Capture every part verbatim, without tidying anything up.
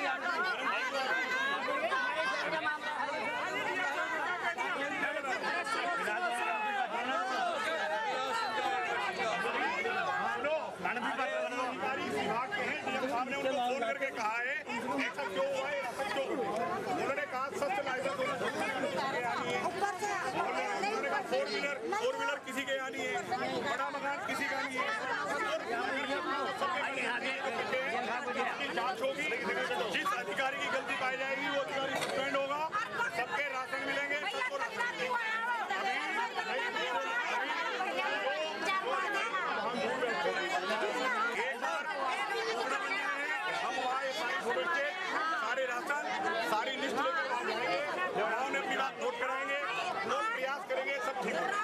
हमने उनको फोन करके कहा है ऐसा क्यों हुआ है, ऐसा क्यों हुआ है। उन्होंने कहा सख्त लाइसेंस होना चाहिए, उन्होंने कहा फोर व्हीलर फोर व्हीलर किसी के यहाँ नहीं है, बड़ा मकान किसी का नहीं है। सबकी जांच होगी, जिस अधिकारी की गलती पाई जाएगी वो अधिकारी सस्पेंड होगा, सबके राशन मिलेंगे, सबको राशन मिलेंगे। सारे राशन सारी लिस्ट लेकर उन्होंने अपनी बात नोट कराएंगे, लोग प्रयास करेंगे, सब ठीक होगा।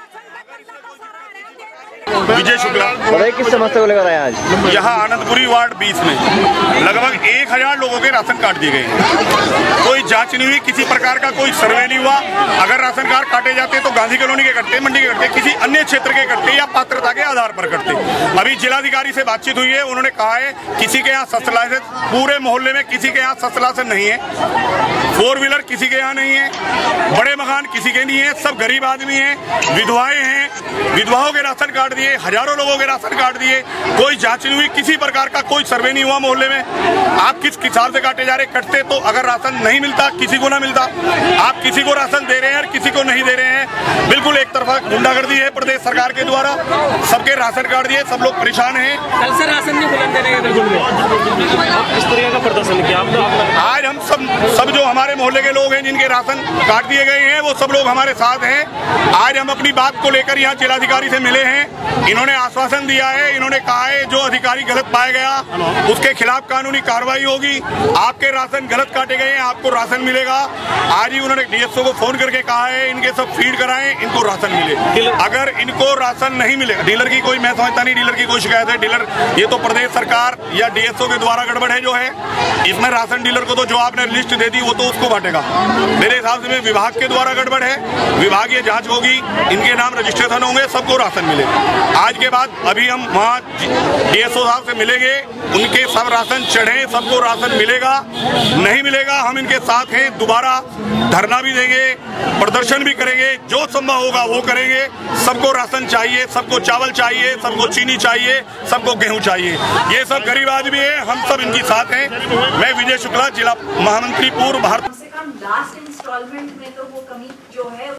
विजय शुक्ला किस समस्या को लेकर आया आज? यहाँ आनंदपुरी वार्ड बीस में लगभग एक हजार लोगों के राशन कार्ड दिए गए हैं। कोई जांच नहीं हुई, किसी प्रकार का कोई सर्वे नहीं हुआ। अगर राशन कार्ड काटे जाते तो गांधी कॉलोनी के कटते, मंडी के कटते, किसी अन्य क्षेत्र के कटते या पात्रता के आधार पर कटते। अभी जिलाधिकारी से बातचीत हुई है, उन्होंने कहा है किसी के यहाँ सस्ता लाइसेंस, पूरे मोहल्ले में किसी के यहाँ सस्ता लाइसेंस नहीं है, फोर व्हीलर किसी के यहाँ नहीं है, बड़े मकान किसी के नहीं है, सब गरीब आदमी है, विधवाएं हैं, विधवाओं के राशन कार्ड दिए, हजारों लोगों के राशन कार्ड दिए, कोई जांच नहीं हुई, किसी प्रकार का कोई सर्वे नहीं हुआ मोहल्ले में। आप किस हिसाब से काटे जा रहे, कटते तो अगर राशन नहीं मिलता किसी को ना मिलता, आप किसी को राशन दे रहे हैं और किसी को नहीं दे रहे हैं। बिल्कुल एक तरफा गुंडागर्दी है प्रदेश सरकार के द्वारा, सबके राशन कार्ड दिए, सब लोग परेशान हैं। कल से राशन नहीं बुलंद देने के बिल्कुल इस तरह का प्रदर्शन किया आप लोग। आज हम सब सब जो हमारे मोहल्ले के लोग हैं जिनके राशन काट दिए गए हैं वो सब लोग हमारे साथ हैं। आज हम अपनी बात को लेकर यहाँ जिलाधिकारी से मिले हैं, इन्होंने आश्वासन दिया है, इन्होंने कहा है जो अधिकारी गलत पाया गया उसके खिलाफ कानूनी कार्रवाई होगी। आपके राशन गलत काटे गए हैं, आपको राशन मिलेगा। आज ही उन्होंने डीएसओ को फोन करके कहा है इनके सब फीड कराएं, इनको राशन मिले। अगर इनको राशन नहीं मिलेगा, डीलर की कोई, मैं समझता नहीं डीलर की कोई शिकायत है, डीलर ये तो प्रदेश सरकार या डीएसओ के द्वारा गड़बड़ है जो है इसमें। राशन डीलर को तो जो आपने लिस्ट दे दी वो तो उसको बांटेगा, मेरे हिसाब से विभाग के द्वारा गड़बड़ है। विभागीय जांच होगी, इनके नाम रजिस्ट्रेशन होंगे, सबको राशन मिले। आज के बाद अभी हम वहाँ डीएसओ साहब से मिलेंगे, उनके सब राशन चढ़े, सबको राशन मिलेगा। नहीं मिलेगा हम इनके साथ हैं, दोबारा धरना भी देंगे, प्रदर्शन भी करेंगे, जो संभव होगा वो करेंगे। सबको राशन चाहिए, सबको चावल चाहिए, सबको चीनी चाहिए, सबको गेहूं चाहिए। ये सब गरीब आदमी है, हम सब इनके साथ हैं। मैं विजय शुक्ला, जिला महामंत्री पूर्व भारत। लास्ट इंस्टॉलमेंट में तो वो कमी जो है